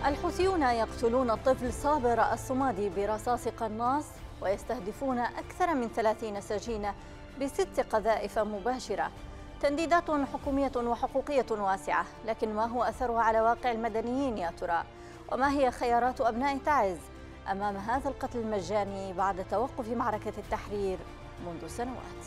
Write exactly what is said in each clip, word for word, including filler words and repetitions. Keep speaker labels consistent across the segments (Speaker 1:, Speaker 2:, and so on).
Speaker 1: الحوثيون يقتلون الطفل صابر الصمادي برصاص قناص ويستهدفون أكثر من ثلاثين سجين بست قذائف مباشرة. تنديدات حكومية وحقوقية واسعة، لكن ما هو أثرها على واقع المدنيين يا ترى؟ وما هي خيارات أبناء تعز أمام هذا القتل المجاني بعد توقف معركة التحرير منذ سنوات؟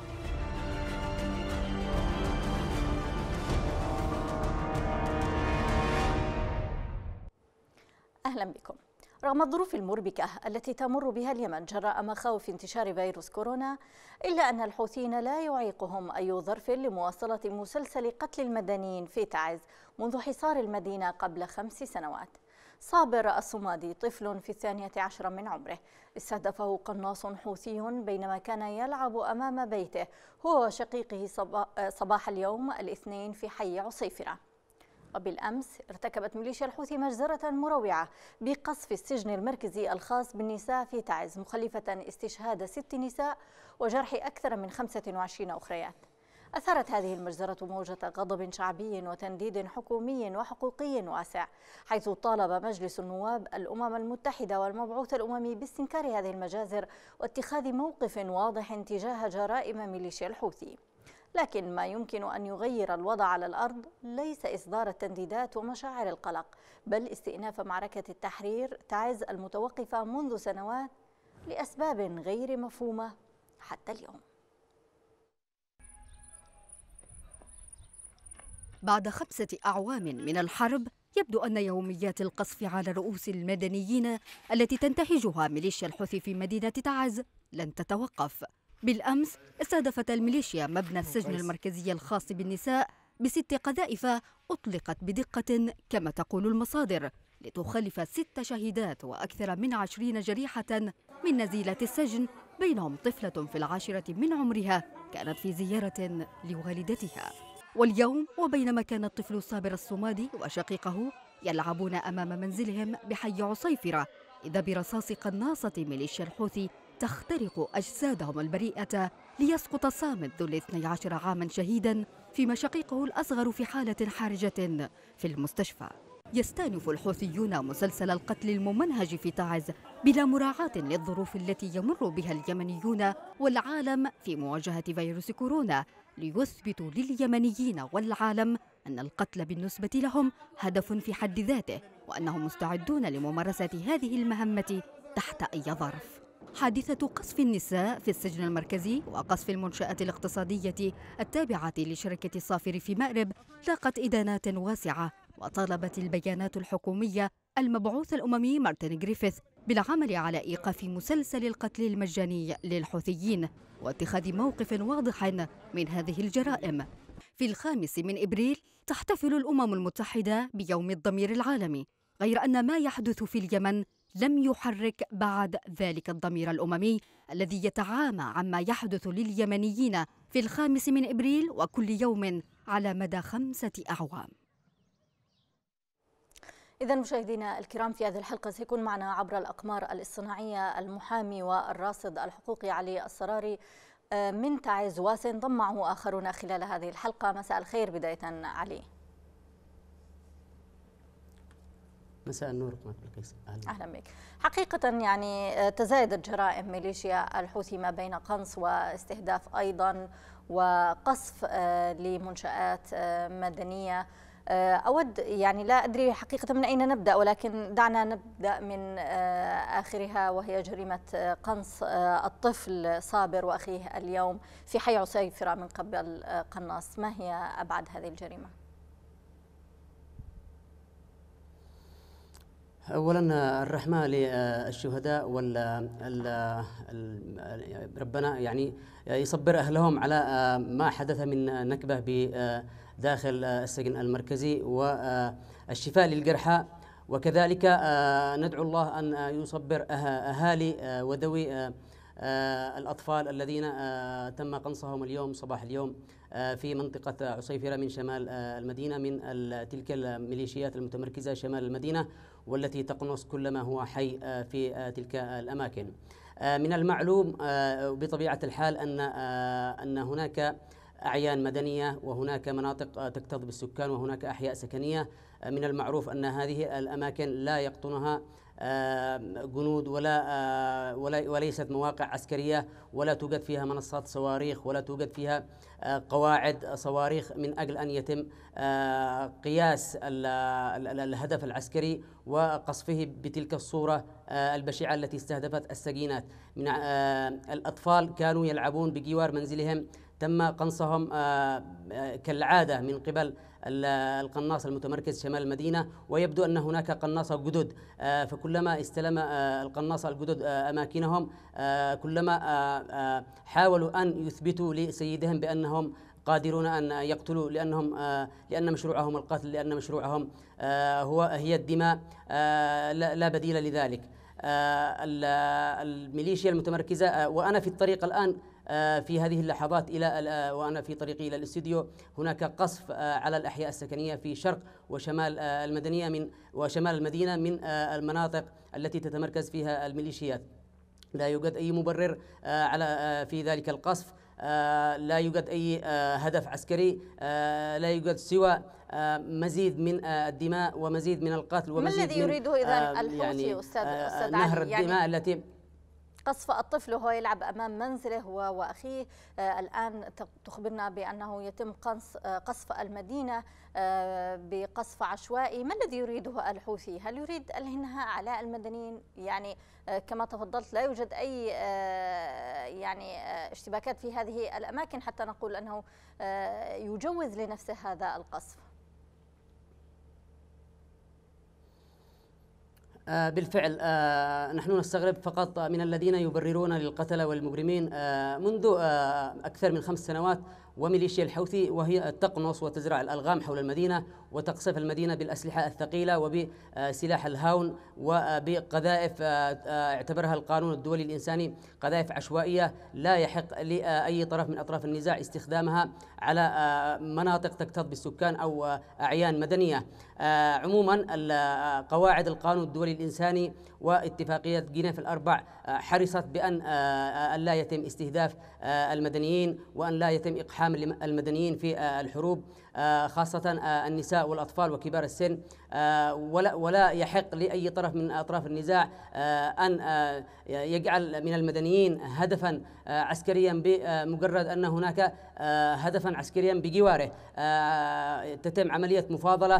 Speaker 1: أهلا بكم. رغم الظروف المربكة التي تمر بها اليمن جراء مخاوف انتشار فيروس كورونا، إلا أن الحوثيين لا يعيقهم أي ظرف لمواصلة مسلسل قتل المدنيين في تعز منذ حصار المدينة قبل خمس سنوات. صابر الصمادي طفل في الثانية عشر من عمره استهدفه قناص حوثي بينما كان يلعب أمام بيته هو وشقيقه صباح اليوم الاثنين في حي عصيفرة. وبالأمس ارتكبت ميليشيا الحوثي مجزرة مروعة بقصف السجن المركزي الخاص بالنساء في تعز، مخلفة استشهاد ست نساء وجرح أكثر من خمسة وعشرين أخريات. أثارت هذه المجزرة موجة غضب شعبي وتنديد حكومي وحقوقي واسع، حيث طالب مجلس النواب الأمم المتحدة والمبعوث الأممي باستنكار هذه المجازر واتخاذ موقف واضح تجاه جرائم ميليشيا الحوثي. لكن ما يمكن أن يغير الوضع على الأرض ليس إصدار التنديدات ومشاعر القلق، بل استئناف معركة التحرير تعز المتوقفة منذ سنوات لأسباب غير مفهومة حتى اليوم.
Speaker 2: بعد خمسة أعوام من الحرب، يبدو أن يوميات القصف على رؤوس المدنيين التي تنتهجها ميليشيا الحوثي في مدينة تعز لن تتوقف. بالأمس استهدفت الميليشيا مبنى السجن المركزي الخاص بالنساء بست قذائف أطلقت بدقة كما تقول المصادر، لتخلف ست شهيدات وأكثر من عشرين جريحة من نزيلة السجن، بينهم طفلة في العاشرة من عمرها كانت في زيارة لوالدتها. واليوم وبينما كان الطفل صابر الصمادي وشقيقه يلعبون أمام منزلهم بحي عصيفرة، إذا برصاص قناصة ميليشيا الحوثي تخترق أجسادهم البريئة ليسقط صامد ذو الاثني عشر عاما شهيدا، فيما شقيقه الأصغر في حالة حرجة في المستشفى. يستأنف الحوثيون مسلسل القتل الممنهج في تعز بلا مراعاة للظروف التي يمر بها اليمنيون والعالم في مواجهة فيروس كورونا، ليثبتوا لليمنيين والعالم أن القتل بالنسبة لهم هدف في حد ذاته، وأنهم مستعدون لممارسة هذه المهمة تحت أي ظرف. حادثة قصف النساء في السجن المركزي وقصف المنشآت الاقتصادية التابعة لشركة صافر في مأرب لاقت إدانات واسعة، وطالبت البيانات الحكومية المبعوث الأممي مارتن غريفيث بالعمل على إيقاف مسلسل القتل المجاني للحوثيين واتخاذ موقف واضح من هذه الجرائم. في الخامس من إبريل تحتفل الأمم المتحدة بيوم الضمير العالمي، غير أن ما يحدث في اليمن لم يحرك بعد ذلك الضمير الأممي الذي يتعامى عما يحدث لليمنيين في الخامس من إبريل وكل يوم على مدى خمسة أعوام.
Speaker 1: إذا مشاهدينا الكرام، في هذه الحلقة سيكون معنا عبر الأقمار الاصطناعية المحامي والراصد الحقوقي علي الصراري من تعز، وسينضم معه آخرون خلال هذه الحلقة. مساء الخير بداية علي.
Speaker 3: مساء النور قناة بلقيس.
Speaker 1: أهلا. أهلا بك. حقيقة يعني تزايدت جرائم ميليشيا الحوثي ما بين قنص واستهداف أيضا وقصف لمنشآت مدنية. أود يعني لا أدري حقيقة من أين نبدأ، ولكن دعنا نبدأ من آخرها، وهي جريمة قنص الطفل صابر وأخيه اليوم في حي عصيفرة من قبل قناص. ما هي أبعاد هذه الجريمة؟
Speaker 3: أولا الرحمة للشهداء وال ربنا يعني يصبر أهلهم على ما حدث من نكبة بداخل السجن المركزي، والشفاء للجرحى، وكذلك ندعو الله أن يصبر أهالي وذوي الأطفال الذين تم قنصهم اليوم صباح اليوم في منطقة عصيفرة من شمال المدينة من تلك الميليشيات المتمركزة شمال المدينة، والتي تقنص كل ما هو حي في تلك الأماكن. من المعلوم بطبيعة الحال أن أن هناك أعيان مدنية وهناك مناطق تكتظ بالسكان وهناك أحياء سكنية. من المعروف أن هذه الأماكن لا يقطنها جنود ولا وليست مواقع عسكرية، ولا توجد فيها منصات صواريخ، ولا توجد فيها قواعد صواريخ من أجل أن يتم قياس الهدف العسكري وقصفه بتلك الصورة البشعة التي استهدفت السجينات. من الأطفال كانوا يلعبون بجوار منزلهم، تم قنصهم كالعادة من قبل القناص المتمركز شمال المدينة، ويبدو أن هناك قناصة جدد، فكلما استلم القناصة الجدد أماكنهم كلما حاولوا أن يثبتوا لسيدهم بأنهم قادرون أن يقتلوا، لأنهم لأن مشروعهم القتل، لأن مشروعهم هو هي الدماء، لا بديل لذلك. الميليشيا المتمركزة، وأنا في الطريق الآن في هذه اللحظات إلى وأنا في طريقي إلى الاستوديو، هناك قصف على الأحياء السكنية في شرق وشمال المدنية من وشمال المدينة من المناطق التي تتمركز فيها الميليشيات. لا يوجد أي مبرر على في ذلك القصف، لا يوجد أي هدف عسكري، لا يوجد سوى مزيد من الدماء ومزيد من القتل ومزيد
Speaker 1: ما الذي يريده إذن الحوثي
Speaker 3: يعني
Speaker 1: أستاذ أستاذ
Speaker 3: نهر
Speaker 1: علي؟
Speaker 3: الدماء
Speaker 1: يعني
Speaker 3: التي
Speaker 1: قصف الطفل وهو يلعب أمام منزله هو وأخيه، آه الآن تخبرنا بأنه يتم قصف, آه قصف المدينة آه بقصف عشوائي. ما الذي يريده الحوثي؟ هل يريد الانهاء على المدنيين؟ يعني آه كما تفضلت لا يوجد أي آه يعني آه اشتباكات في هذه الأماكن حتى نقول أنه آه يجوز لنفسه هذا القصف.
Speaker 3: بالفعل نحن نستغرب فقط من الذين يبررون للقتلة والمجرمين منذ أكثر من خمس سنوات، وميليشيا الحوثي وهي تقنص وتزرع الألغام حول المدينة وتقصف المدينة بالأسلحة الثقيلة وبسلاح الهاون وبقذائف اعتبرها القانون الدولي الإنساني قذائف عشوائية لا يحق لأي طرف من أطراف النزاع استخدامها على مناطق تكتظ بالسكان أو أعيان مدنية. عموما قواعد القانون الدولي الإنساني واتفاقية جنيف الأربع حرصت بأن لا يتم استهداف المدنيين وأن لا يتم إقحام المدنيين في الحروب، خاصة النساء والأطفال وكبار السن، ولا ولا يحق لأي طرف من أطراف النزاع أن يجعل من المدنيين هدفا عسكريا بمجرد أن هناك هدفا عسكريا بجواره. تتم عملية مفاضلة،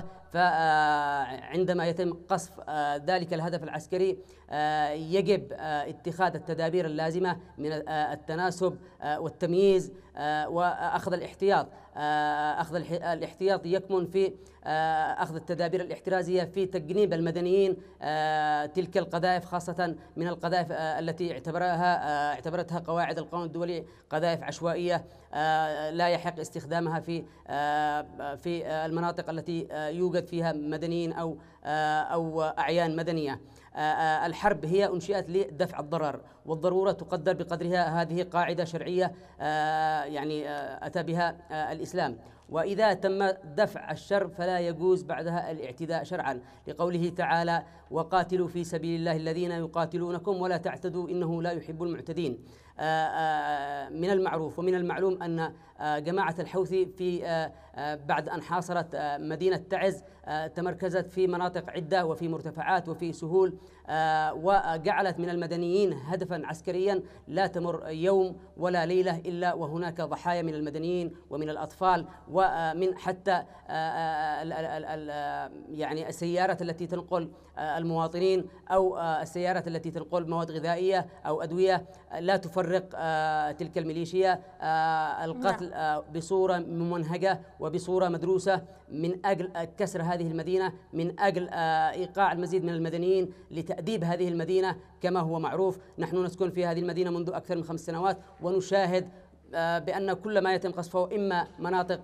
Speaker 3: فعندما يتم قصف ذلك الهدف العسكري يجب اتخاذ التدابير اللازمة من التناسب والتمييز وأخذ الاحتياط. أخذ الاحتياط يكمن في أخذ التدابير الاحترازية في تجنيب المدنيين تلك القذائف، خاصة من القذائف التي اعتبرها اعتبرتها قواعد القانون الدولي قذائف عشوائية لا يحق استخدامها في في المناطق التي يوجد فيها مدنيين أو أو أعيان مدنية. الحرب هي أنشئت لدفع الضرر، والضرورة تقدر بقدرها. هذه قاعدة شرعية يعني أتى بها الإسلام، وإذا تم دفع الشر فلا يجوز بعدها الاعتداء شرعا، لقوله تعالى: وقاتلوا في سبيل الله الذين يقاتلونكم ولا تعتدوا إنه لا يحب المعتدين. من المعروف ومن المعلوم أن جماعة الحوثي في بعد أن حاصرت مدينة تعز تمركزت في مناطق عدة وفي مرتفعات وفي سهول، وجعلت من المدنيين هدفا عسكريا لا تمر يوم ولا ليلة إلا وهناك ضحايا من المدنيين ومن الأطفال ومن حتى يعني السيارات التي تنقل المواطنين أو السيارات التي تنقل مواد غذائية أو أدوية. لا تفرق تلك الميليشيا القتل بصورة ممنهجة وبصورة مدروسة من أجل كسر هذه المدينة، من أجل إيقاع المزيد من المدنيين لتأديب هذه المدينة. كما هو معروف نحن نسكن في هذه المدينة منذ أكثر من خمس سنوات، ونشاهد بأن كل ما يتم قصفه إما مناطق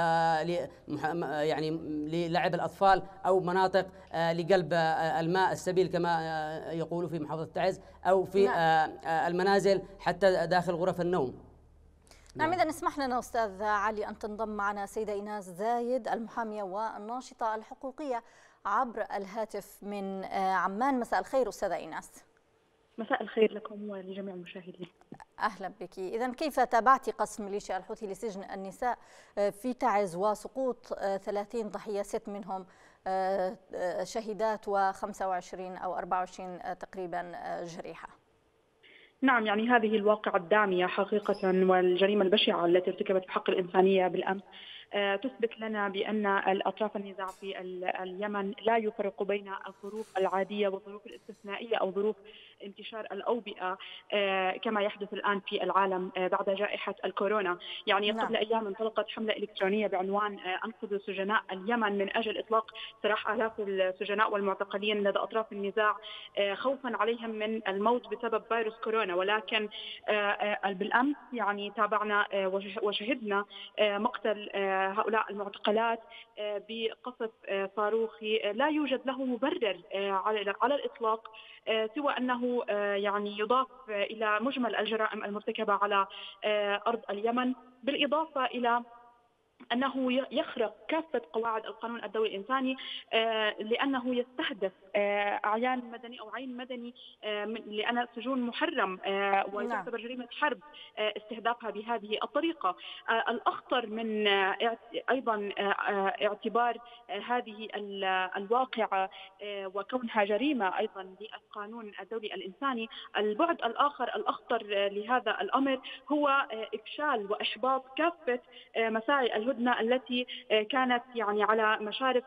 Speaker 3: يعني للعب الأطفال أو مناطق لقلب الماء السبيل كما يقولوا في محافظة تعز، أو في المنازل حتى داخل غرف النوم.
Speaker 1: نعم، إذا اسمح لنا أستاذ علي أن تنضم معنا سيدة إيناس زايد المحامية والناشطة الحقوقية عبر الهاتف من عمان. مساء الخير أستاذة إيناس.
Speaker 4: مساء الخير لكم ولجميع المشاهدين.
Speaker 1: أهلا بك. إذن كيف تابعت قصف ميليشيا الحوثي لسجن النساء في تعز وسقوط ثلاثين ضحية، ست منهم شهيدات وخمسة وعشرين أو أربعة وعشرين تقريبا جريحة؟
Speaker 4: نعم، يعني هذه الواقعة الدامية حقيقة والجريمة البشعة التي ارتكبت في حق الإنسانية بالأمس تثبت لنا بأن الأطراف النزاع في اليمن لا يفرق بين الظروف العادية والظروف الاستثنائية أو ظروف انتشار الأوبئة كما يحدث الآن في العالم بعد جائحة الكورونا. يعني قبل نعم. أيام انطلقت حملة إلكترونية بعنوان أنقذوا سجناء اليمن من أجل إطلاق سراح آلاف السجناء والمعتقلين لدى أطراف النزاع خوفا عليهم من الموت بسبب فيروس كورونا. ولكن بالأمس يعني تابعنا وشهدنا مقتل هؤلاء المعتقلات بقصف صاروخي لا يوجد له مبرر على الإطلاق سوى أنه يعني يضاف إلى مجمل الجرائم المرتكبة على أرض اليمن، بالإضافة إلى أنه يخرق كافة قواعد القانون الدولي الإنساني لأنه يستهدف أعيان مدني أو عين مدني، لأن السجون محرم وتعتبر جريمة حرب استهدافها بهذه الطريقة. الأخطر من أيضا اعتبار هذه الواقعة وكونها جريمة أيضا للقانون الدولي الإنساني، البعد الآخر الأخطر لهذا الأمر هو إفشال وإحباط كافة مساعي الهدنة التي كانت يعني على مشارف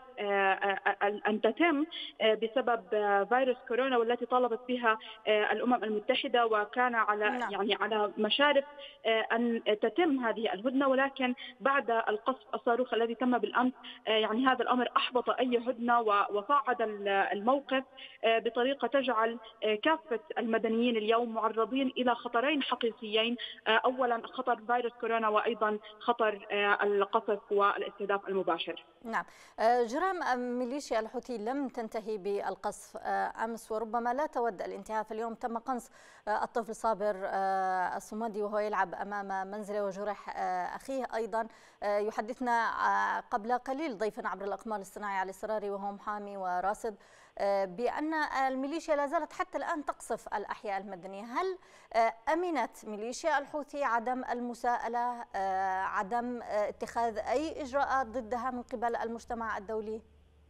Speaker 4: أن تتم بسبب فيروس كورونا، والتي طالبت بها الأمم المتحدة، وكان على يعني على مشارف أن تتم هذه الهدنة. ولكن بعد القصف الصاروخ الذي تم بالأمس يعني هذا الأمر أحبط أي هدنة وصعد الموقف بطريقة تجعل كافة المدنيين اليوم معرضين إلى خطرين حقيقيين: أولا خطر فيروس كورونا، وأيضا خطر القصف والاستهداف المباشر.
Speaker 1: نعم، جرائم ميليشيا الحوثي لم تنتهي بالقصف أمس وربما لا تود الانتهاء. فاليوم تم قنص الطفل صابر الصمدي وهو يلعب أمام منزله وجرح أخيه أيضا. يحدثنا قبل قليل ضيفنا عبر الأقمار الاصطناعي علي السراري وهو محامي وراصد بأن الميليشيا لا زالت حتى الآن تقصف الأحياء المدنية. هل أمنت ميليشيا الحوثي عدم المساءلة، عدم اتخاذ أي إجراءات ضدها من قبل المجتمع الدولي؟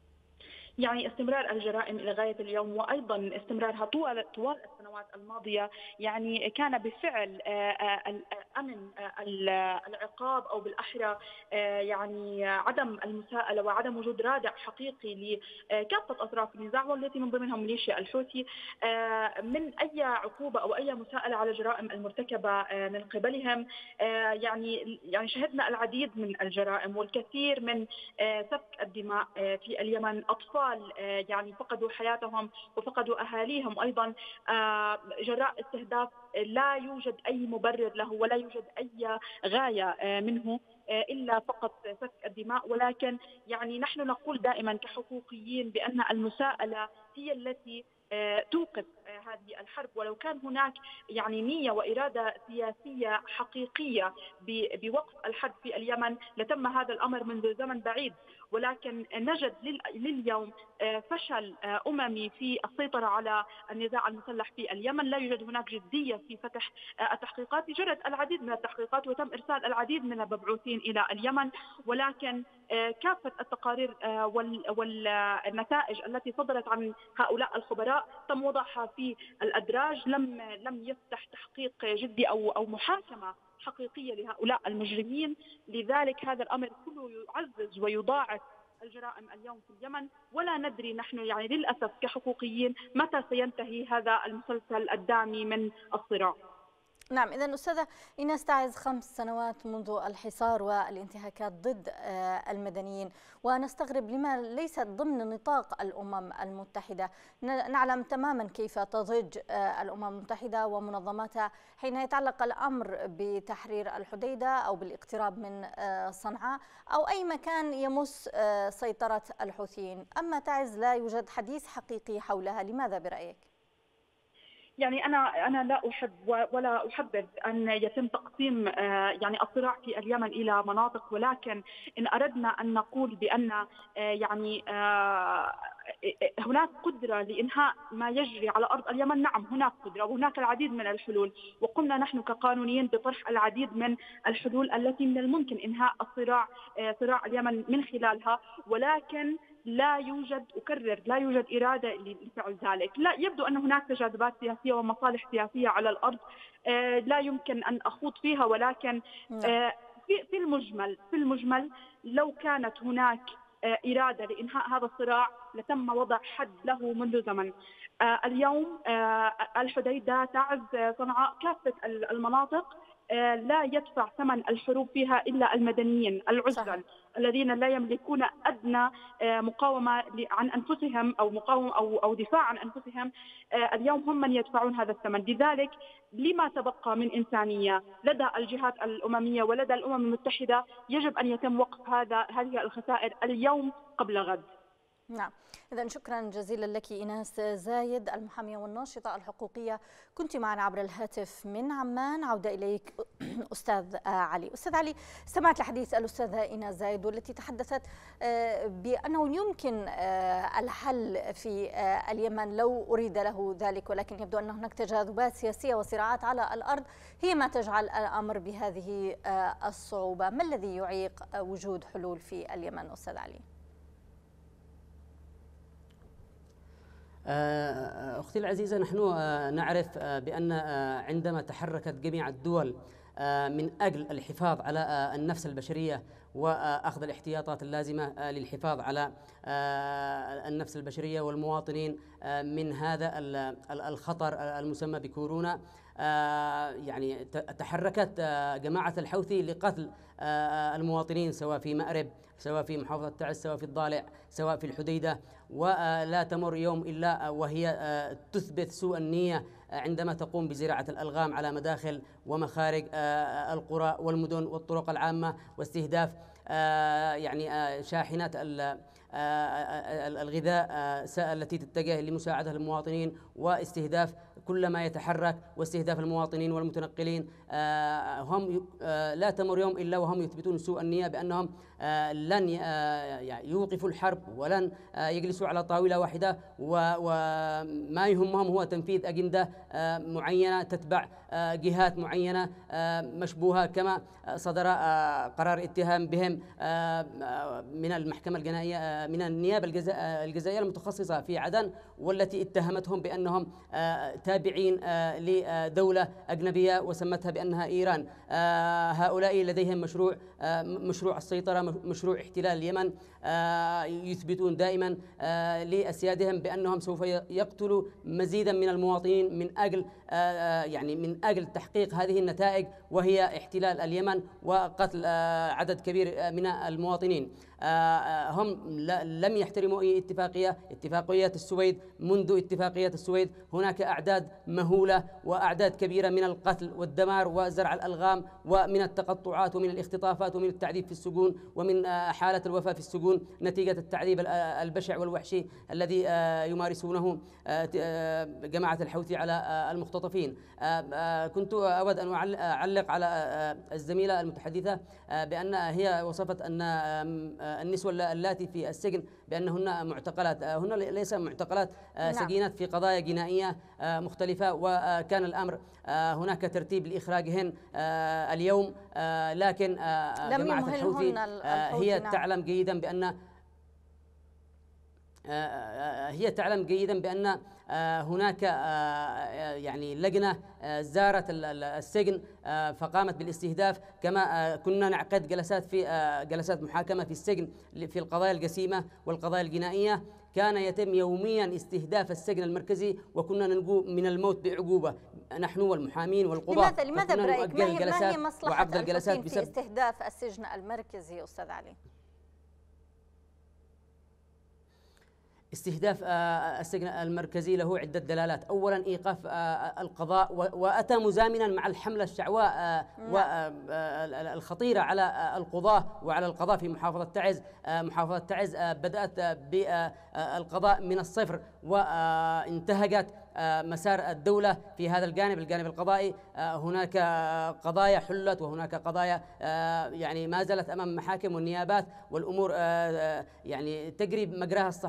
Speaker 4: يعني استمرار الجرائم إلى غاية اليوم، وأيضا استمرارها طوال طوال السنوات الماضية، يعني كان بالفعل أمن العقاب، أو بالأحرى يعني عدم المساءلة وعدم وجود رادع حقيقي لكافة أطراف النزاع والتي من ضمنهم ميليشيا الحوثي من أي عقوبة أو أي مساءلة على الجرائم المرتكبة من قبلهم. يعني يعني شهدنا العديد من الجرائم والكثير من سفك الدماء في اليمن. أطفال يعني فقدوا حياتهم وفقدوا أهاليهم أيضا جراء استهداف لا يوجد أي مبرر له ولا يوجد أي غاية منه إلا فقط سفك الدماء. ولكن يعني نحن نقول دائما كحقوقيين بأن المساءلة هي التي توقف هذه الحرب، ولو كان هناك يعني نية وإرادة سياسية حقيقية بوقف الحرب في اليمن لتم هذا الأمر منذ زمن بعيد. ولكن نجد لليوم فشل أممي في السيطرة على النزاع المسلح في اليمن. لا يوجد هناك جدية في فتح التحقيقات. جرت العديد من التحقيقات وتم إرسال العديد من المبعوثين إلى اليمن، ولكن كافة التقارير والنتائج التي صدرت عن هؤلاء الخبراء تم وضعها في الأدراج. لم لم يفتح تحقيق جدي أو أو محاكمة حقيقية لهؤلاء المجرمين. لذلك هذا الأمر كله يعزز ويضاعف الجرائم اليوم في اليمن، ولا ندري نحن يعني للأسف كحقوقيين متى سينتهي هذا المسلسل الدامي من الصراع.
Speaker 1: نعم، إذن أستاذة إيناس تعز، خمس سنوات منذ الحصار والانتهاكات ضد المدنيين، ونستغرب لما ليست ضمن نطاق الأمم المتحدة. نعلم تماما كيف تضج الأمم المتحدة ومنظماتها حين يتعلق الأمر بتحرير الحديدة أو بالاقتراب من صنعاء أو أي مكان يمس سيطرة الحوثيين. أما تعز لا يوجد حديث حقيقي حولها، لماذا برأيك؟
Speaker 4: يعني أنا أنا لا أحب ولا أحبذ أن يتم تقسيم يعني الصراع في اليمن إلى مناطق، ولكن إن أردنا أن نقول بأن يعني هناك قدرة لإنهاء ما يجري على أرض اليمن؟ نعم هناك قدرة وهناك العديد من الحلول، وقمنا نحن كقانونيين بطرح العديد من الحلول التي من الممكن إنهاء الصراع صراع اليمن من خلالها، ولكن لا يوجد أكرر لا يوجد إرادة لفعل ذلك. لا يبدو أن هناك تجاذبات سياسية ومصالح سياسية على الأرض لا يمكن أن أخوض فيها، ولكن في في المجمل في المجمل لو كانت هناك إرادة لإنهاء هذا الصراع لتم وضع حد له منذ زمن. اليوم الحديدة، تعز، صنعاء، كافة المناطق لا يدفع ثمن الحروب فيها إلا المدنيين العزل الذين لا يملكون أدنى مقاومة عن أنفسهم أو مقاومة أو أو دفاع عن أنفسهم. اليوم هم من يدفعون هذا الثمن. لذلك لما تبقى من إنسانية لدى الجهات الأممية ولدى الأمم المتحدة يجب أن يتم وقف هذا هذه الخسائر اليوم قبل غد.
Speaker 1: نعم، إذا شكرا جزيلا لك إيناس زايد، المحامية والناشطة الحقوقية، كنت معنا عبر الهاتف من عمان. عودة إليك أستاذ علي. أستاذ علي، استمعت لحديث الأستاذة إيناس زايد والتي تحدثت بأنه يمكن الحل في اليمن لو أريد له ذلك، ولكن يبدو أن هناك تجاذبات سياسية وصراعات على الأرض هي ما تجعل الأمر بهذه الصعوبة. ما الذي يعيق وجود حلول في اليمن أستاذ علي؟
Speaker 3: أختي العزيزة، نحن نعرف بأن عندما تحركت جميع الدول من أجل الحفاظ على النفس البشرية وأخذ الاحتياطات اللازمة للحفاظ على النفس البشرية والمواطنين من هذا الخطر المسمى بكورونا، يعني تحركت جماعة الحوثي لقتل المواطنين سواء في مأرب، سواء في محافظة تعز، سواء في الضالع، سواء في الحديدة، ولا تمر يوم إلا وهي تثبت سوء النية عندما تقوم بزراعة الألغام على مداخل ومخارج القرى والمدن والطرق العامة، واستهداف يعني شاحنات الغذاء التي تتجه لمساعدة المواطنين، واستهداف كل ما يتحرك، واستهداف المواطنين والمتنقلين. هم لا تمر يوم إلا وهم يثبتون سوء النية بأنهم لن يوقفوا الحرب ولن يجلسوا على طاولة واحدة، وما يهمهم هو تنفيذ أجندة معينة تتبع جهات معينة مشبوهة، كما صدر قرار اتهام بهم من المحكمة الجنائية من النيابة الجزائرية المتخصصة في عدن، والتي اتهمتهم بأنهم تابعين لدولة أجنبية وسمتها بأنها إيران. هؤلاء لديهم مشروع مشروع السيطرة، مشروع احتلال اليمن. يثبتون دائما لأسيادهم بأنهم سوف يقتلوا مزيدا من المواطنين من أجل يعني من أجل تحقيق هذه النتائج، وهي احتلال اليمن وقتل عدد كبير من المواطنين. هم لم يحترموا أي اتفاقية، اتفاقية السويد. منذ اتفاقية السويد هناك أعداد مهولة وأعداد كبيرة من القتل والدمار وزرع الألغام ومن التقطعات ومن الاختطافات ومن التعذيب في السجون ومن حالة الوفاة في السجون نتيجة التعذيب البشع والوحشي الذي يمارسونه جماعة الحوثي على المختطفين. كنت أود أن أعلق على الزميلة المتحدثة بأن هي وصفت أن النسوة اللاتي في السجن بأنهن معتقلات. هن ليس معتقلات، سجينات في قضايا جنائية مختلفة، وكان الأمر هناك ترتيب لإخراجهن اليوم، لكن جماعة الحوثي هي تعلم جيدا بأن هي تعلم جيدا بأن هناك يعني لجنة زارت السجن فقامت بالاستهداف، كما كنا نعقد جلسات في جلسات محاكمة في السجن في القضايا الجسيمة والقضايا الجنائية. كان يتم يوميا استهداف السجن المركزي، وكنا ننجو من الموت بعقوبة نحن والمحامين والقضاة.
Speaker 1: لماذا لماذا برأيك ما هي, ما هي مصلحة الحوثيين في استهداف السجن المركزي أستاذ علي؟
Speaker 3: استهداف السجن المركزي له عدة دلالات. أولا إيقاف القضاء، وأتى مزامنا مع الحملة الشعواء والخطيرة على القضاة وعلى القضاء في محافظة تعز. محافظة تعز بدأت بالقضاء من الصفر وانتهجت مسار الدولة في هذا الجانب الجانب القضائي. هناك قضايا حلت وهناك قضايا يعني ما زالت أمام محاكم والنيابات، والأمور يعني تجري بمجراها الصحيح.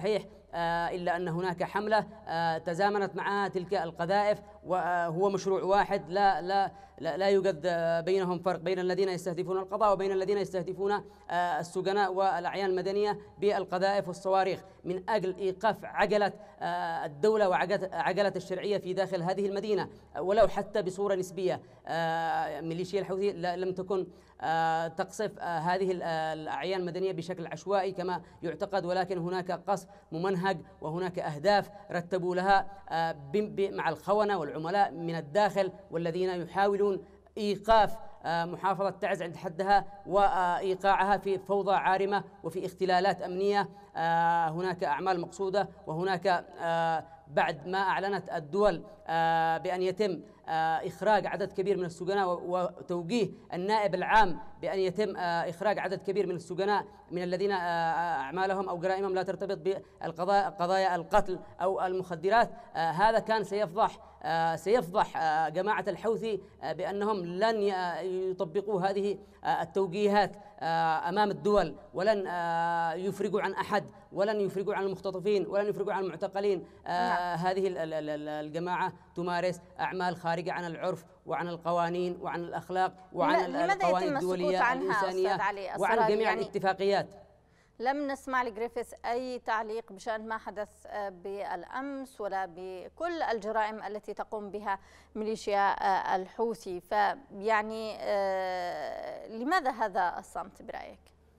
Speaker 3: إلا أن هناك حملة تزامنت معها تلك القذائف، وهو مشروع واحد، لا لا لا, لا يوجد بينهم فرق بين الذين يستهدفون القضاء وبين الذين يستهدفون السجناء والأعيان المدنية بالقذائف والصواريخ، من أجل إيقاف عجلة الدولة وعجلة الشرعية في داخل هذه المدينة، ولو حتى بصورة نسبية. ميليشيا الحوثي لم تكن تقصف هذه الأعيان المدنية بشكل عشوائي كما يعتقد، ولكن هناك قصف ممنهج وهناك أهداف رتبوا لها مع الخونة والعملاء من الداخل، والذين يحاولون إيقاف محافظة تعز عند حدها وإيقاعها في فوضى عارمة وفي اختلالات أمنية. هناك أعمال مقصودة، وهناك بعد ما أعلنت الدول بأن يتم إخراج عدد كبير من السجناء وتوجيه النائب العام بأن يتم إخراج عدد كبير من السجناء من الذين أعمالهم أو جرائمهم لا ترتبط بقضايا القتل أو المخدرات، هذا كان سيفضح سيفضح جماعة الحوثي بأنهم لن يطبقوا هذه التوجيهات أمام الدول، ولن يفرجوا عن أحد، ولن يفرجوا عن المختطفين، ولن يفرجوا عن المعتقلين. نعم. هذه الجماعة تمارس أعمال خارجة عن العرف وعن القوانين وعن الأخلاق وعن القوانين الدولية الإنسانية وعن جميع يعني الاتفاقيات.
Speaker 1: لم نسمع لجريفيث أي تعليق بشأن ما حدث بالأمس ولا بكل الجرائم التي تقوم بها ميليشيا الحوثي، فيعني لماذا هذا الصمت برأيك؟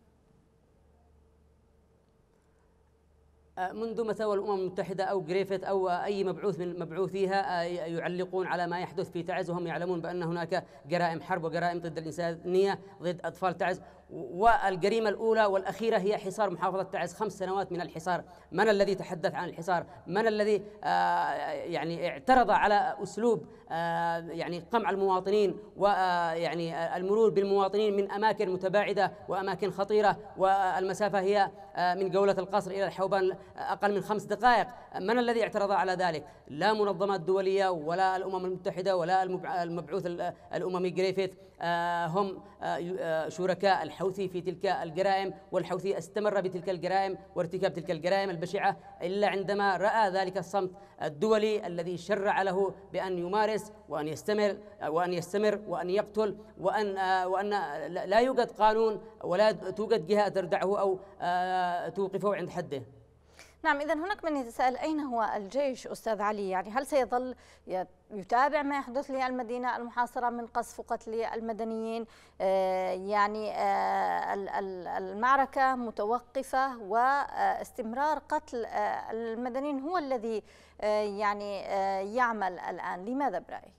Speaker 3: منذ متى والأمم المتحدة أو جريفيث أو أي مبعوث من مبعوثيها يعلقون على ما يحدث في تعز، وهم يعلمون بأن هناك جرائم حرب وجرائم ضد الإنسانية ضد أطفال تعز، والجريمة الأولى والأخيرة هي حصار محافظة تعز، خمس سنوات من الحصار. من الذي تحدث عن الحصار؟ من الذي آه يعني اعترض على أسلوب آه يعني قمع المواطنين ويعني آه المرور بالمواطنين من أماكن متباعدة وأماكن خطيرة، والمسافة هي آه من جولة القصر إلى الحوبان أقل من خمس دقائق؟ من الذي اعترض على ذلك؟ لا منظمات دولية ولا الأمم المتحدة ولا المبعوث الأممي جريفيث، آه هم آه شركاء الحوثي في تلك الجرائم، والحوثي استمر بتلك الجرائم وارتكاب تلك الجرائم البشعة إلا عندما رأى ذلك الصمت الدولي الذي شرع له بأن يمارس وأن يستمر وأن يستمر وأن يقتل، وأن وأن لا يوجد قانون ولا توجد جهة تردعه أو توقفه عند حده.
Speaker 1: نعم، إذن هناك من يتساءل أين هو الجيش أستاذ علي؟ يعني هل سيظل يتابع ما يحدث للمدينة المحاصرة من قصف وقتل المدنيين؟ آه يعني آه المعركة متوقفة واستمرار قتل آه المدنيين هو الذي آه يعني آه يعمل الآن، لماذا برأيك؟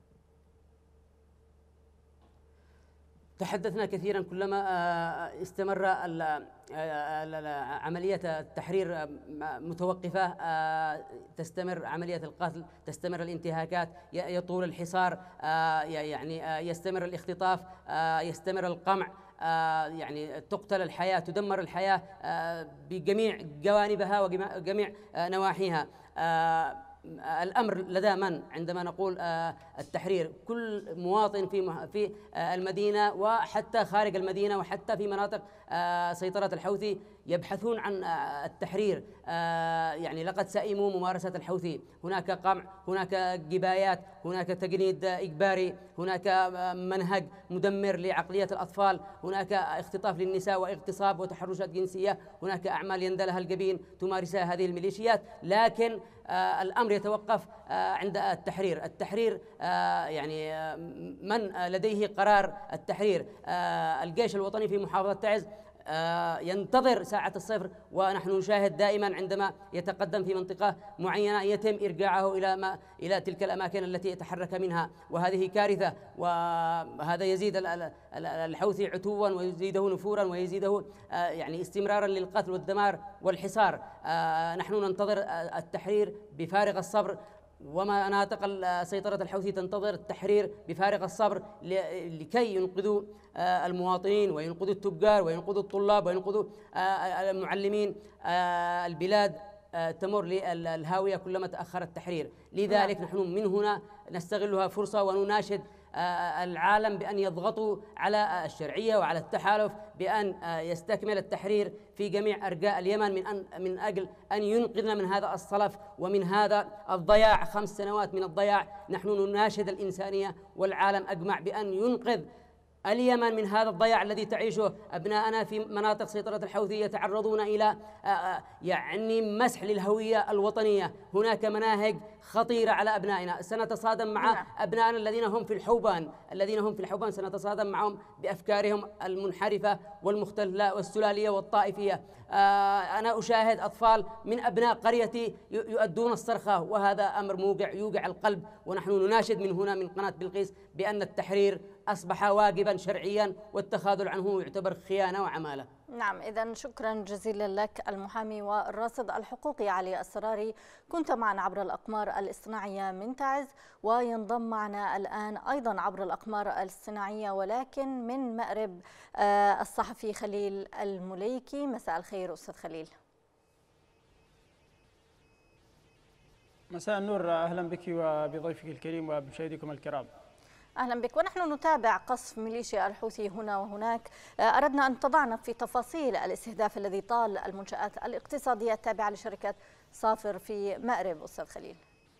Speaker 3: تحدثنا كثيرا كلما استمر عملية التحرير متوقفة، تستمر عملية القتل، تستمر الانتهاكات، يطول الحصار، يعني يستمر الاختطاف، يستمر القمع، يعني تقتل الحياة، تدمر الحياة بجميع جوانبها وجميع نواحيها. الأمر لدى من عندما نقول التحرير؟ كل مواطن في في المدينة وحتى خارج المدينة وحتى في مناطق سيطرة الحوثي يبحثون عن التحرير. يعني لقد سئموا ممارسة الحوثي، هناك قمع، هناك جبايات، هناك تجنيد إجباري، هناك منهج مدمر لعقلية الأطفال، هناك اختطاف للنساء واغتصاب وتحرشات جنسية، هناك أعمال يندلها الجبين تمارسها هذه الميليشيات. لكن آه الأمر يتوقف آه عند التحرير. التحرير آه يعني آه من لديه قرار التحرير؟ آه الجيش الوطني في محافظة تعز آه ينتظر ساعة الصفر، ونحن نشاهد دائما عندما يتقدم في منطقة معينة يتم إرجاعه إلى ما إلى تلك الأماكن التي يتحرك منها، وهذه كارثة. وهذا يزيد الحوثي عتوا ويزيده نفورا ويزيده آه يعني استمرارا للقتل والدمار والحصار. آه نحن ننتظر التحرير بفارغ الصبر، ومناطق سيطرة الحوثي تنتظر التحرير بفارغ الصبر لكي ينقذوا المواطنين وينقذوا التجار وينقذوا الطلاب وينقذوا المعلمين. البلاد تمر للهاوية كلما تأخر التحرير. لذلك نحن من هنا نستغلها فرصة ونناشد العالم بأن يضغطوا على الشرعية وعلى التحالف بأن يستكمل التحرير في جميع أرجاء اليمن من أن من أجل أن ينقذنا من هذا الصلف ومن هذا الضياع، خمس سنوات من الضياع. نحن نناشد الإنسانية والعالم أجمع بأن ينقذ اليمن من هذا الضياع الذي تعيشه أبناءنا في مناطق سيطرة الحوثي، يتعرضون إلى يعني مسح للهوية الوطنية. هناك مناهج خطيرة على أبنائنا، سنتصادم مع أبنائنا الذين هم في الحوبان الذين هم في الحوبان سنتصادم معهم بأفكارهم المنحرفة والمختلة والسلالية والطائفية. أنا أشاهد أطفال من أبناء قريتي يؤدون الصرخة، وهذا أمر موجع يوجع القلب. ونحن نناشد من هنا من قناة بلقيس بأن التحرير أصبح واجبا شرعيا، والتخاذل عنه يعتبر خيانة وعمالة.
Speaker 1: نعم، إذا شكرا جزيلا لك المحامي والراصد الحقوقي علي السراري، كنت معنا عبر الأقمار الاصطناعية من تعز، وينضم معنا الآن أيضا عبر الأقمار الاصطناعية ولكن من مأرب الصحفي خليل المليكي. مساء الخير أستاذ خليل.
Speaker 5: مساء النور، أهلا بك وبضيفك الكريم وبمشاهديكم الكرام.
Speaker 1: أهلا بك. ونحن نتابع قصف ميليشيا الحوثي هنا وهناك، أردنا أن تضعنا في تفاصيل الاستهداف الذي طال المنشآت الاقتصادية التابعة لشركة صافر في مأرب أستاذ خليل.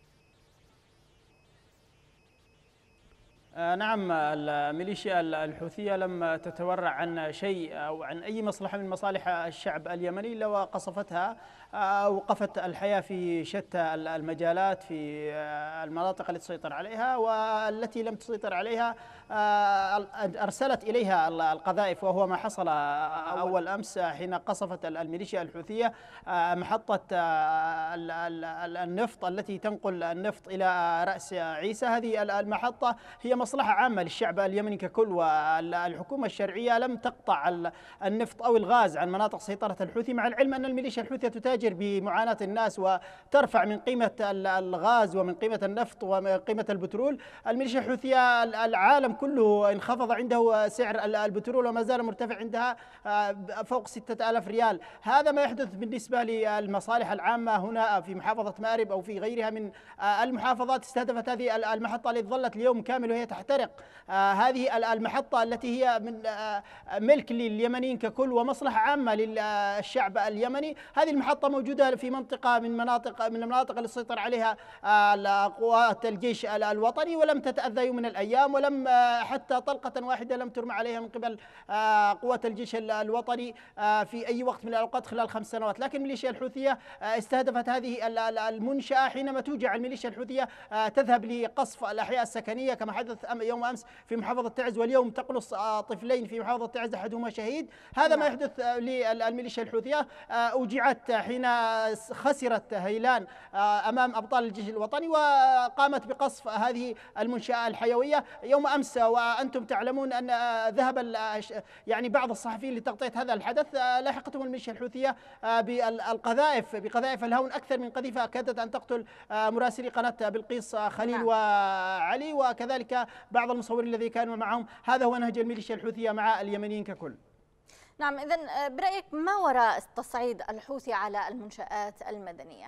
Speaker 5: نعم، الميليشيا الحوثية لم تتورع عن شيء أو عن أي مصلحة من مصالح الشعب اليمني إلا وقصفتها، أوقفت الحياة في شتى المجالات في المناطق التي تسيطر عليها، والتي لم تسيطر عليها أرسلت إليها القذائف، وهو ما حصل أول أمس حين قصفت الميليشيا الحوثية محطة النفط التي تنقل النفط إلى رأس عيسى. هذه المحطة هي مصلحة عامة للشعب اليمني ككل، والحكومة الشرعية لم تقطع النفط أو الغاز عن مناطق سيطرة الحوثي، مع العلم أن الميليشيا الحوثية تتاجر بمعاناة الناس وترفع من قيمة الغاز ومن قيمة النفط ومن قيمة البترول. الميليشيا الحوثية العالم كله انخفض عنده سعر البترول وما زال مرتفع عندها فوق ستة آلاف ريال. هذا ما يحدث بالنسبة للمصالح العامة هنا في محافظة مأرب أو في غيرها من المحافظات. استهدفت هذه المحطة التي ظلت اليوم كامل وهي تحترق. هذه المحطة التي هي من ملك لليمنيين ككل ومصلحة عامة للشعب اليمني، هذه المحطة موجودة في منطقة من مناطق من المناطق اللي سيطر عليها قوات الجيش الوطني، ولم تتأذى يوم من الأيام، ولم حتى طلقة واحدة لم ترمى عليها من قبل قوات الجيش الوطني في أي وقت من الأوقات خلال خمس سنوات. لكن الميليشيا الحوثية استهدفت هذه المنشأة. حينما توجع الميليشيا الحوثية تذهب لقصف الأحياء السكنية كما حدث يوم أمس في محافظة تعز، واليوم تقلص طفلين في محافظة تعز أحدهما شهيد. هذا ما يحدث للميليشيا الحوثية. أوجعت حين خسرت هيلان أمام أبطال الجيش الوطني وقامت بقصف هذه المنشأة الحيوية يوم أمس. وأنتم تعلمون أن ذهب يعني بعض الصحفيين لتغطية هذا الحدث، لاحقتهم الميليشيا الحوثية بالقذائف بقذائف الهون، أكثر من قذيفة كادت أن تقتل مراسلي قناة بلقيس خليل وعلي وكذلك بعض المصورين الذين كانوا معهم. هذا هو نهج الميليشيا الحوثية مع اليمنيين ككل.
Speaker 1: نعم، إذن برأيك ما وراء تصعيد الحوثي على المنشآت المدنية؟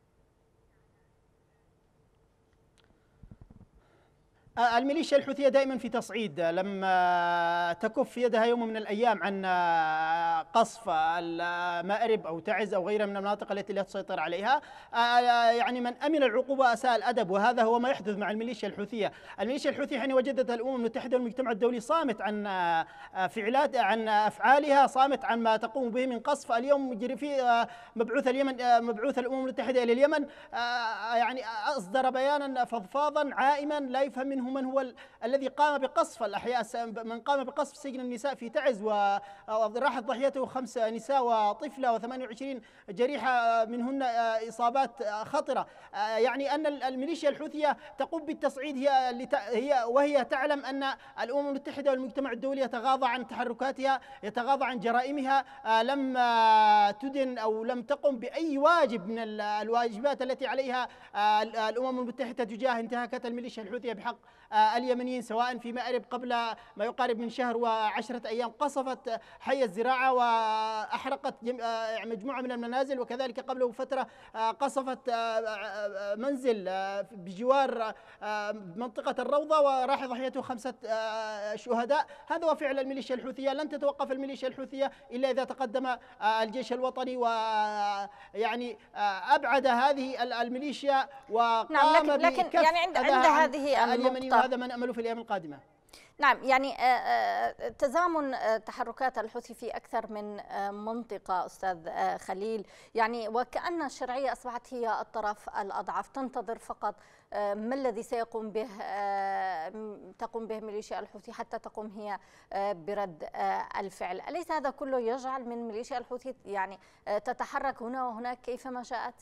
Speaker 5: الميليشيا الحوثية دائما في تصعيد، لما تكف يدها يوم من الأيام عن قصف مأرب أو تعز أو غيرها من المناطق التي لا تسيطر عليها، يعني من أمن العقوبة أساء الأدب، وهذا هو ما يحدث مع الميليشيا الحوثية. الميليشيا الحوثية حين وجدت الأمم المتحدة والمجتمع الدولي صامت عن فعلات عن أفعالها، صامت عن ما تقوم به من قصف. اليوم يجري في مبعوث اليمن مبعوث الأمم المتحدة إلى اليمن يعني أصدر بيانا فضفاضا عائما لا يفهم منه من هو الذي قام بقصف الأحياء، من قام بقصف سجن النساء في تعز، وراحت ضحيته خمس نساء وطفلة وثمانية وعشرين جريحة منهن إصابات خطرة. يعني أن الميليشيا الحوثية تقوم بالتصعيد هي هي وهي تعلم أن الأمم المتحدة والمجتمع الدولي يتغاضى عن تحركاتها، يتغاضى عن جرائمها، لم تدن أو لم تقم بأي واجب من الواجبات التي عليها الأمم المتحدة تجاه انتهاكات الميليشيا الحوثية بحق اليمنيين، سواء في مأرب قبل ما يقارب من شهر وعشرة أيام قصفت حي الزراعة وأحرقت مجموعة من المنازل، وكذلك قبله بفترة قصفت منزل بجوار منطقة الروضة وراح ضحيته خمسة شهداء. هذا هو فعل الميليشيا الحوثية. لن تتوقف الميليشيا الحوثية إلا إذا تقدم الجيش الوطني ويعني أبعد هذه الميليشيا وقام
Speaker 1: نعم، لكن, لكن يعني عند, عند هذه
Speaker 5: اليمنيين، وهذا ما نأمله في الأيام القادمة.
Speaker 1: نعم، يعني تزامن تحركات الحوثي في أكثر من منطقة أستاذ خليل، يعني وكأن الشرعية أصبحت هي الطرف الأضعف، تنتظر فقط ما الذي سيقوم به تقوم به ميليشيا الحوثي حتى تقوم هي برد الفعل. أليس هذا كله يجعل من ميليشيا الحوثي يعني تتحرك هنا وهناك كيفما شاءت؟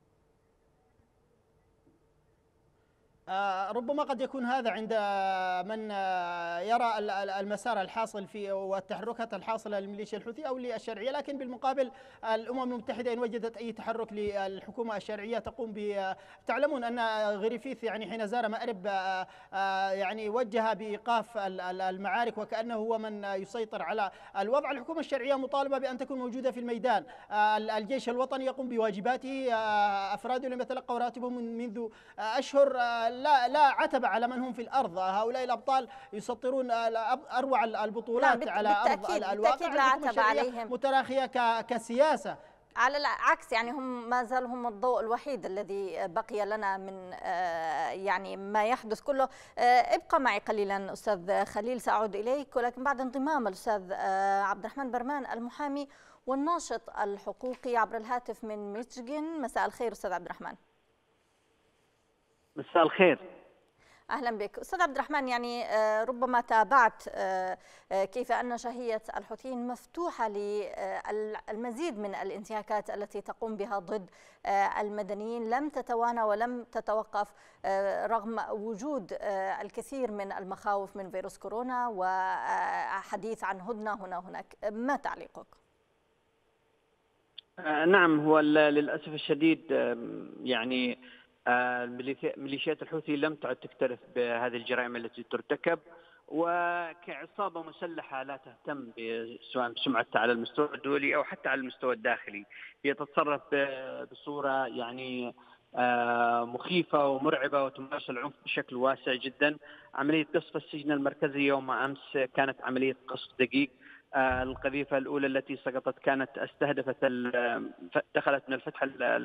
Speaker 5: ربما قد يكون هذا عند من يرى المسار الحاصل في والتحركات الحاصلة للميليشيا الحوثي أو للشرعية، لكن بالمقابل الأمم المتحدة إن وجدت أي تحرك للحكومة الشرعية تقوم ب. تعلمون أن غريفيث يعني حين زار مأرب يعني وجه بإيقاف المعارك وكأنه هو من يسيطر على الوضع. الحكومة الشرعية مطالبة بأن تكون موجودة في الميدان. الجيش الوطني يقوم بواجباته، أفراده لم يتلقوا راتبهم منذ أشهر. لا لا عتب على من هم في الأرض. هؤلاء الأبطال يسطرون أروع البطولات
Speaker 1: نعم
Speaker 5: على أرض الواقع.
Speaker 1: لا عتب عليهم،
Speaker 5: متراخية كسياسة.
Speaker 1: على العكس، يعني هم ما زال هم الضوء الوحيد الذي بقي لنا من يعني ما يحدث كله. ابقى معي قليلا أستاذ خليل، سأعود إليك، ولكن بعد انضمام الأستاذ عبد الرحمن برمان المحامي والناشط الحقوقي عبر الهاتف من ميشيغان. مساء الخير أستاذ عبد الرحمن.
Speaker 6: مساء الخير،
Speaker 1: أهلا بك أستاذ عبد الرحمن. يعني ربما تابعت كيف أن شهية الحوثيين مفتوحة للمزيد من الانتهاكات التي تقوم بها ضد المدنيين، لم تتوانى ولم تتوقف رغم وجود الكثير من المخاوف من فيروس كورونا وحديث عن هدنة هنا هناك. ما تعليقك؟
Speaker 6: نعم، هو للأسف الشديد يعني ميليشيات الحوثي لم تعد تكترث بهذه الجرائم التي ترتكب، وكعصابة مسلحة لا تهتم سواء بسمعتها على المستوى الدولي أو حتى على المستوى الداخلي. هي تتصرف بصورة يعني مخيفة ومرعبة وتمارس العنف بشكل واسع جدا. عملية قصف السجن المركزي يوم أمس كانت عملية قصف دقيق. القذيفة الأولى التي سقطت كانت استهدفت دخلت من الفتحة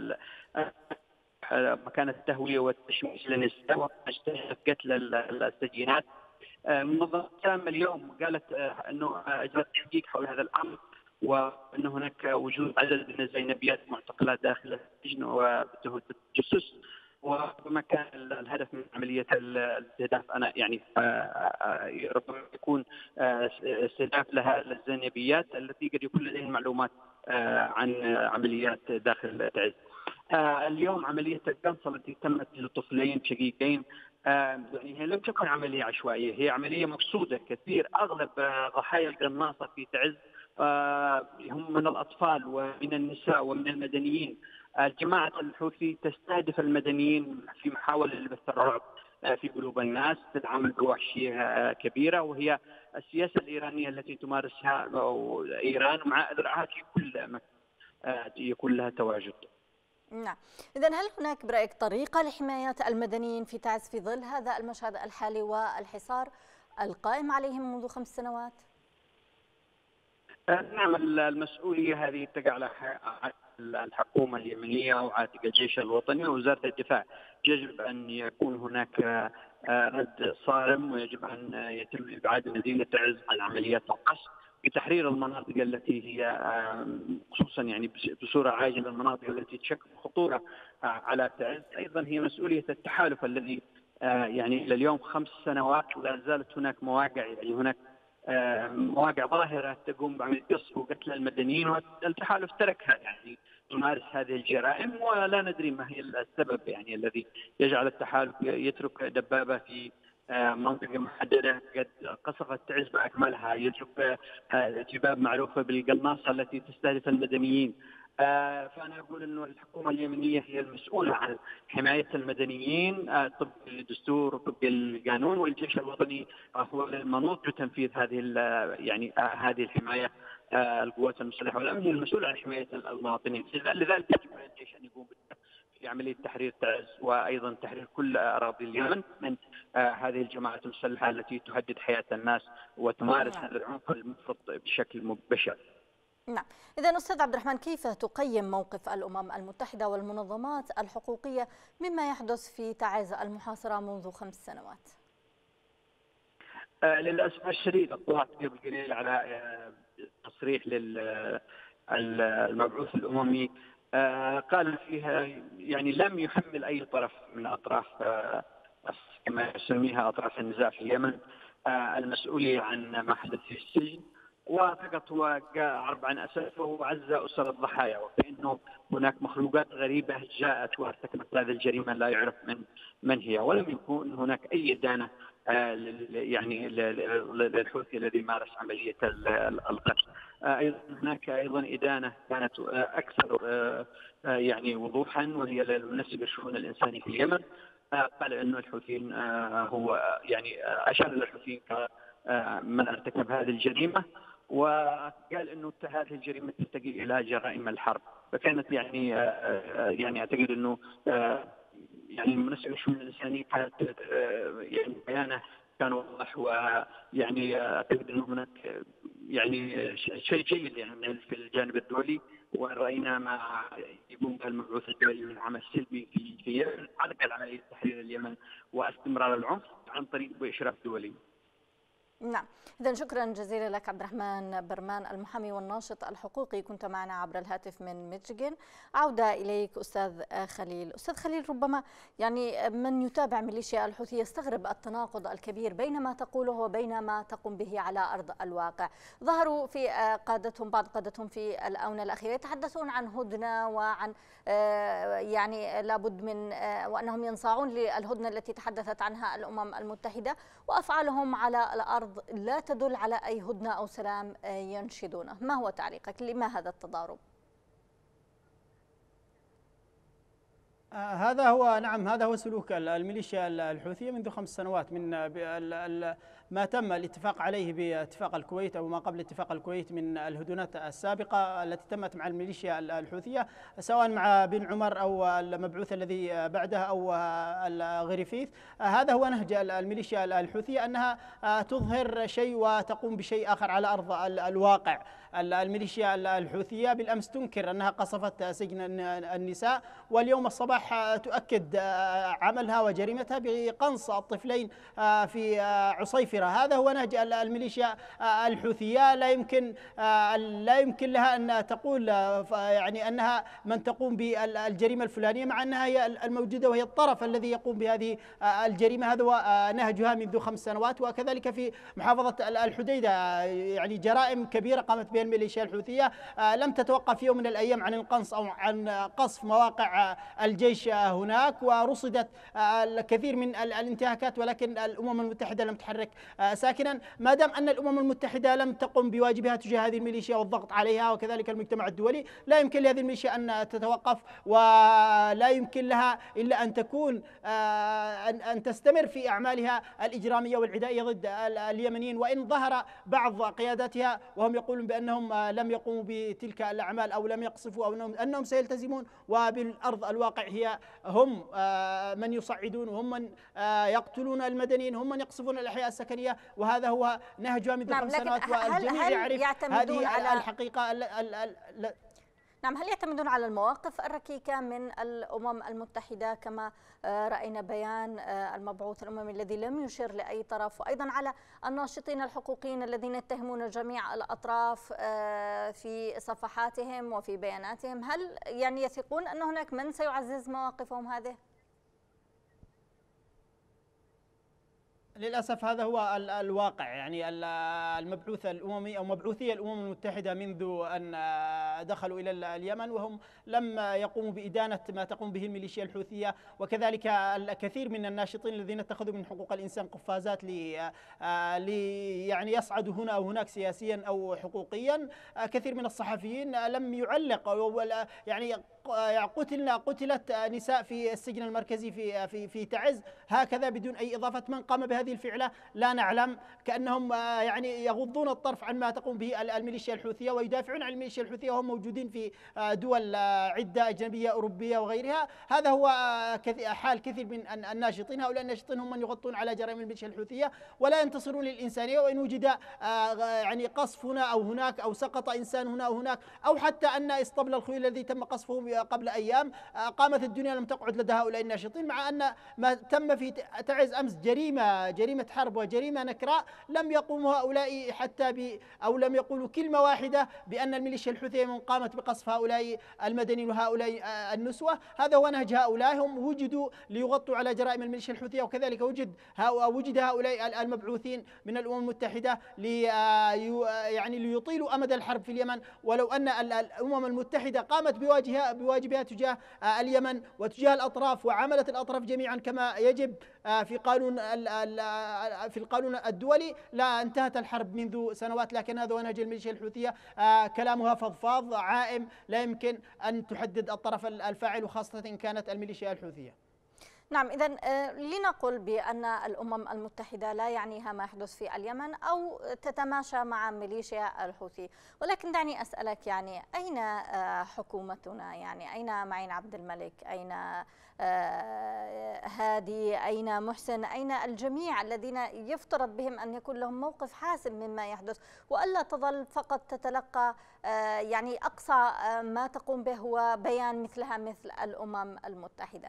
Speaker 6: مكان التهوية والتشويش للنساء واجتهدت قتل السجينات. منظمة سلام اليوم قالت أنه أجرت تحقيق حول هذا الأمر، وأن هناك وجود عدد من الزينبيات معتقلات داخل السجن وبتهمة التجسس، وما كان الهدف من عملية الاستهداف أنا يعني ربما يكون استهداف لها للزينبيات التي قد يكون لديهم معلومات عن عمليات داخل تعز. آه اليوم عملية القنص التي تمت لطفلين شقيقين آه يعني هي لم تكن عملية عشوائية، هي عملية مقصودة. كثير أغلب آه ضحايا القناصة في تعز آه هم من الأطفال ومن النساء ومن المدنيين. الجماعة آه الحوثي تستهدف المدنيين في محاولة لبث الرعب آه في قلوب الناس، تتعامل بوحشية آه كبيرة، وهي السياسة الإيرانية التي تمارسها إيران مع إذرعها في كل مكان آه يكون لها تواجد.
Speaker 1: نعم، إذن هل هناك برأيك طريقة لحماية المدنيين في تعز في ظل هذا المشهد الحالي والحصار القائم عليهم منذ خمس سنوات؟
Speaker 6: نعم، المسؤولية هذه تقع على الحكومة اليمنية وعاتق الجيش الوطني ووزارة الدفاع. يجب أن يكون هناك رد صارم، ويجب أن يتم إبعاد مدينة تعز عن عمليات القصف بتحرير المناطق التي هي خصوصا يعني بصورة عاجلة المناطق التي تشكل خطورة على تعز. أيضا هي مسؤولية التحالف الذي يعني لليوم خمس سنوات ولا زالت هناك مواقع، يعني هناك مواقع ظاهرة تقوم بعملية قصف وقتل المدنيين، والتحالف تركها يعني تمارس هذه الجرائم، ولا ندري ما هي السبب يعني الذي يجعل التحالف يترك دبابة في منطقة محددة قد قصفت تعز بأكملها، يترك جباب معروفة بالقناصة التي تستهدف المدنيين. فأنا أقول أنه الحكومة اليمنية هي المسؤولة عن حماية المدنيين طبق الدستور وطبق القانون، والجيش الوطني هو المنوط بتنفيذ هذه يعني هذه الحماية. القوات المسلحة والأمنية المسؤولة عن حماية المواطنين، لذلك يجب على الجيش أن يقوم في عملية تحرير تعز وأيضا تحرير كل أراضي اليمن من هذه الجماعات المسلحة التي تهدد حياة الناس وتمارس هذا العنف المفرط بشكل بشع.
Speaker 1: نعم، إذا أستاذ عبد الرحمن، كيف تقيم موقف الأمم المتحدة والمنظمات الحقوقية مما يحدث في تعز المحاصرة منذ خمس سنوات؟
Speaker 6: آه للأسف الشديد اطلعت قبل قليل على تصريح للمبعوث الأممي آه قال فيها يعني لم يحمل أي طرف من أطراف آه كما يسميها أطراف النزاع في اليمن آه المسؤولية عن ما حدث في السجن، وفقط هو عرب عن أسفه وعز أسر الضحايا، وكأنه هناك مخلوقات غريبة جاءت وارتكبت هذه الجريمة لا يعرف من من هي، ولم يكن هناك أي إدانة يعني للحوثي الذي مارس عملية القتل. أيضا هناك أيضا إدانة كانت أكثر يعني وضوحا، وهي للمنسق الشؤون الإنساني في اليمن، قال أنه الحوثيين هو يعني أشار إلى الحوثيين من ارتكب هذه الجريمة، وقال انه هذه الجريمه تتجه الى جرائم الحرب. فكانت يعني يعني اعتقد انه يعني المنسق الشؤون الانساني كانت يعني بيانه كان واضح، ويعني اعتقد انه هناك يعني شيء جيد يعني في الجانب الدولي، ورأينا ما يقوم به المبعوث الدولي من عمل سلبي في في اليمن على عملية تحرير اليمن واستمرار العنف عن طريق إشراف دولي.
Speaker 1: نعم، إذا شكرا جزيلا لك عبد الرحمن برمان المحامي والناشط الحقوقي، كنت معنا عبر الهاتف من ميشيغان. عودة إليك أستاذ خليل. أستاذ خليل، ربما يعني من يتابع ميليشيا الحوثي يستغرب التناقض الكبير بين ما تقوله وبين ما تقوم به على أرض الواقع. ظهروا في قادتهم بعض قادتهم في الآونة الأخيرة يتحدثون عن هدنة وعن يعني لابد من وأنهم ينصاعون للهدنة التي تحدثت عنها الأمم المتحدة، وأفعالهم على الأرض لا تدل على أي هدنة أو سلام ينشدونه. ما هو تعليقك؟ لما هذا التضارب؟
Speaker 5: هذا هو نعم هذا هو سلوك الميليشيا الحوثية منذ خمس سنوات من ما تم الاتفاق عليه باتفاق الكويت أو ما قبل اتفاق الكويت من الهدنات السابقة التي تمت مع الميليشيا الحوثية، سواء مع بن عمر أو المبعوث الذي بعده أو الغريفيث. هذا هو نهج الميليشيا الحوثية، أنها تظهر شيء وتقوم بشيء آخر على أرض الواقع. الميليشيا الحوثية بالأمس تنكر أنها قصفت سجن النساء، واليوم الصباح تؤكد عملها وجريمتها بقنص الطفلين في عصيفرة. هذا هو نهج الميليشيا الحوثية. لا يمكن لا يمكن لها أن تقول يعني أنها من تقوم بالجريمة الفلانية، مع أنها هي الموجودة وهي الطرف الذي يقوم بهذه الجريمة. هذا هو نهجها منذ خمس سنوات. وكذلك في محافظة الحديدة يعني جرائم كبيرة قامت بها الميليشيا الحوثية، لم تتوقف يوم من الأيام عن القنص أو عن قصف مواقع الجيش هناك، ورصدت الكثير من الانتهاكات، ولكن الأمم المتحدة لم تحرك ساكنا. ما دام أن الأمم المتحدة لم تقم بواجبها تجاه هذه الميليشيا والضغط عليها، وكذلك المجتمع الدولي، لا يمكن لهذه الميليشيا أن تتوقف، ولا يمكن لها إلا أن تكون أن تستمر في أعمالها الإجرامية والعدائية ضد اليمنيين. وإن ظهر بعض قياداتها وهم يقولون بأنهم لم يقوموا بتلك الأعمال أو لم يقصفوا أو أنهم سيلتزمون، وبالأرض الواقع هي هم من يصعدون وهم من يقتلون المدنيين، هم من يقصفون الأحياء السكنية. وهذا هو نهجها منذ خمس سنوات، والجميع يعرف هذه على الحقيقة. ال ال ال
Speaker 1: نعم، هل يعتمدون على المواقف الركيكة من الأمم المتحدة كما رأينا بيان المبعوث الأممي الذي لم يشير لأي طرف، وأيضا على الناشطين الحقوقيين الذين يتهمون جميع الأطراف في صفحاتهم وفي بياناتهم؟ هل يعني يثقون أن هناك من سيعزز مواقفهم هذه؟
Speaker 5: للأسف هذا هو الواقع. يعني المبعوث الأممي أو مبعوثي الأمم المتحدة منذ أن دخلوا إلى اليمن وهم لم يقوموا بإدانة ما تقوم به الميليشيا الحوثية، وكذلك الكثير من الناشطين الذين اتخذوا من حقوق الإنسان قفازات لي يعني يصعدوا هنا أو هناك سياسيا أو حقوقيا. كثير من الصحفيين لم يعلق، يعني قتلنا قتلت نساء في السجن المركزي في في في تعز هكذا بدون أي إضافة. من قام بهذه الفعلة لا نعلم، كأنهم يعني يغضون الطرف عن ما تقوم به الميليشيا الحوثية ويدافعون عن الميليشيا الحوثية وهم موجودين في دول عدة أجنبية أوروبية وغيرها. هذا هو حال كثير من الناشطين. هؤلاء الناشطين هم من يغطون على جرائم الميليشيا الحوثية ولا ينتصرون للإنسانية، وإن وجد يعني قصف هنا أو هناك أو سقط إنسان هنا أو هناك أو حتى أن اسطبل الخيول الذي تم قصفه قبل أيام قامت الدنيا لم تقعد لدى هؤلاء الناشطين، مع أن ما تم في تعز أمس جريمة جريمة حرب وجريمة نكراء لم يقوموا هؤلاء حتى ب أو لم يقولوا كلمة واحدة بأن الميليشيا الحوثية من قامت بقصف هؤلاء المدنيين وهؤلاء النسوة. هذا هو نهج هؤلاء، هم وجدوا ليغطوا على جرائم الميليشيا الحوثية، وكذلك وجد وجد هؤلاء المبعوثين من الأمم المتحدة لي يعني ليطيلوا أمد الحرب في اليمن. ولو أن الأمم المتحدة قامت بواجهها بواجبها تجاه اليمن وتجاه الأطراف وعملت الأطراف جميعا كما يجب في قانون في القانون الدولي لا انتهت الحرب منذ سنوات. لكن هذا هو نهج الميليشيا الحوثية، كلامها فضفاض عائم، لا يمكن أن تحدد الطرف الفاعل، وخاصة إن كانت الميليشيا الحوثية.
Speaker 1: نعم، إذن لنقل بأن الأمم المتحدة لا يعنيها ما يحدث في اليمن أو تتماشى مع ميليشيا الحوثي، ولكن دعني أسألك، يعني أين حكومتنا؟ يعني أين معين عبد الملك؟ أين هادي؟ أين محسن؟ أين الجميع الذين يفترض بهم أن يكون لهم موقف حاسم مما يحدث، وألا تظل فقط تتلقى يعني أقصى ما تقوم به هو بيان مثلها مثل الأمم المتحدة؟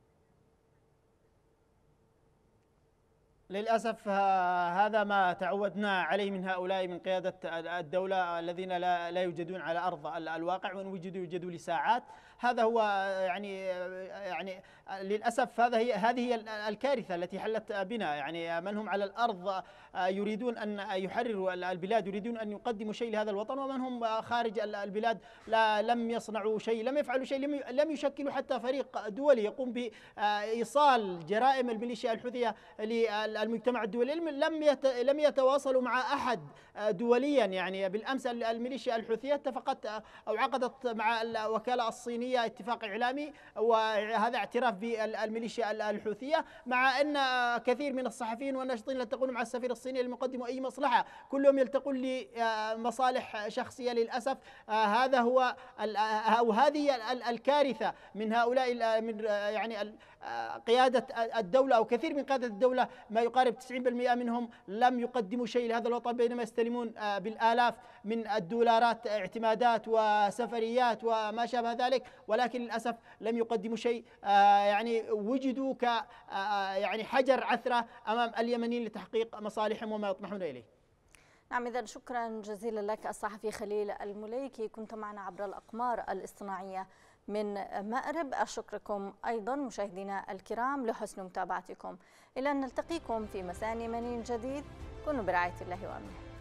Speaker 5: للأسف هذا ما تعودنا عليه من هؤلاء من قيادة الدولة الذين لا لا يوجدون على أرض الواقع، وإن وجدوا يوجدوا لساعات. هذا هو يعني يعني للأسف هذا هي هذه هي الكارثة التي حلت بنا. يعني من هم على الأرض يريدون أن يحرروا البلاد، يريدون أن يقدموا شيء لهذا الوطن، ومن هم خارج البلاد لا لم يصنعوا شيء، لم يفعلوا شيء، لم لم يشكلوا حتى فريق دولي يقوم بإيصال جرائم الميليشيا الحوثية للمجتمع الدولي. لم لم يتواصلوا مع أحد دوليا. يعني بالأمس الميليشيا الحوثية اتفقت أو عقدت مع الوكالة الصينية اتفاق إعلامي، وهذا اعتراف بالميليشيا الحوثية، مع أن كثير من الصحفيين والناشطين يلتقون مع السفير الصيني لم يقدموا أي مصلحة، كلهم يلتقون لمصالح شخصية. للأسف هذا هو أو هذه الكارثة من هؤلاء من يعني قيادة الدولة أو كثير من قيادة الدولة. ما يقارب تسعين بالمئة منهم لم يقدموا شيء لهذا الوطن، بينما يستلمون بالآلاف من الدولارات اعتمادات وسفريات وما شابه ذلك، ولكن للأسف لم يقدموا شيء. يعني وجدوا ك يعني حجر عثرة أمام اليمنيين لتحقيق مصالحهم وما يطمحون إليه.
Speaker 1: نعم، إذا شكرا جزيلا لك الصحفي خليل المليكي، كنت معنا عبر الأقمار الاصطناعية من مأرب. أشكركم أيضا مشاهدينا الكرام لحسن متابعتكم، إلى أن نلتقيكم في مساء يمني جديد. كونوا برعاية الله وأمنه.